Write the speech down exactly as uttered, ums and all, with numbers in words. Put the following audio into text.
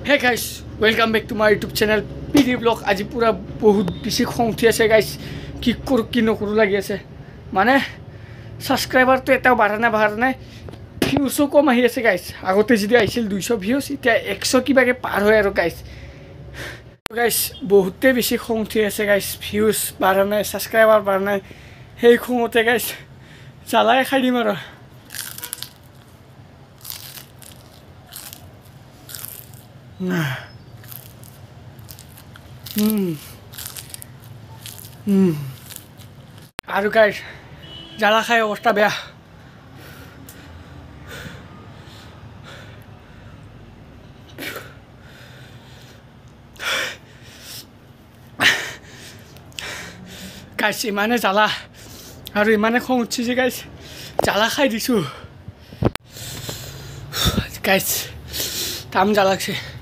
Hey guys, welcome back to my YouTube channel P D Vlog. আজি পুরা বহুত বেশি খং উঠি আছে গাইস, কি করু কি নকরু লাগি আছে। মানে সাবস্ক্রাইবার তো এটাও বাড়া না বাড়া নাই, ভিউসও কম আহি আছে গাইস। আগতে যদি আইছিল দুইশ ভিউস, এতিয়া একশ কিবাকে পার হয় আর গাইস। গাইস বহুতে বেশি খং উঠি আছে গাইস, ভিউস বাড়া নাই, সাবস্ক্রাইবার বাড়া নাই। সেই খংতে গাইস জ্বালাই খাই দিম আর। আর গাইস জ্বালা খাই অবস্থা বেয়া। গাইস ইমানে জ্বালা আর ইমানে খং উঠছে যে গাইস জ্বালা খাই দিছো গাইস, কাম জ্বালা লাগছে।